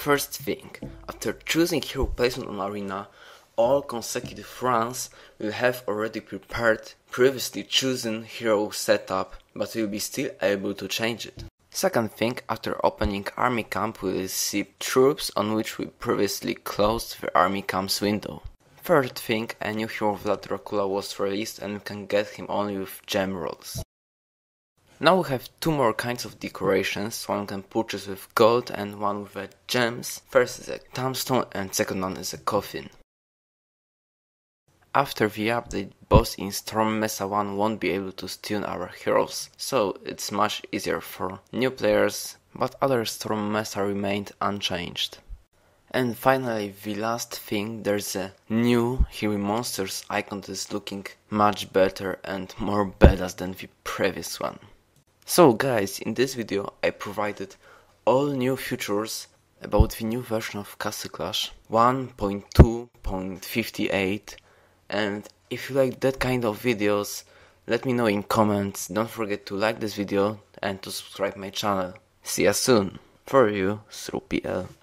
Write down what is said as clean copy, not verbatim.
First thing, after choosing hero placement on arena, all consecutive runs will have already prepared previously chosen hero setup, but will be still able to change it. Second thing, after opening army camp we will see troops on which we previously closed the army camp's window. Third thing, a new hero Vlad Dracula was released and we can get him only with gem rolls. Now we have two more kinds of decorations, one can purchase with gold and one with gems. First is a tumbstone and second one is a coffin. After the update, boss in Storm Mesa 1 won't be able to stun our heroes, so it's much easier for new players, but other Storm Mesa remained unchanged. And finally, the last thing, there's a new Hero Monsters icon that is looking much better and more badass than the previous one. So guys, in this video I provided all new features about the new version of Castle Clash 1.2.58. And if you like that kind of videos, let me know in comments. Don't forget to like this video and to subscribe my channel. See ya soon. For you, sruPL.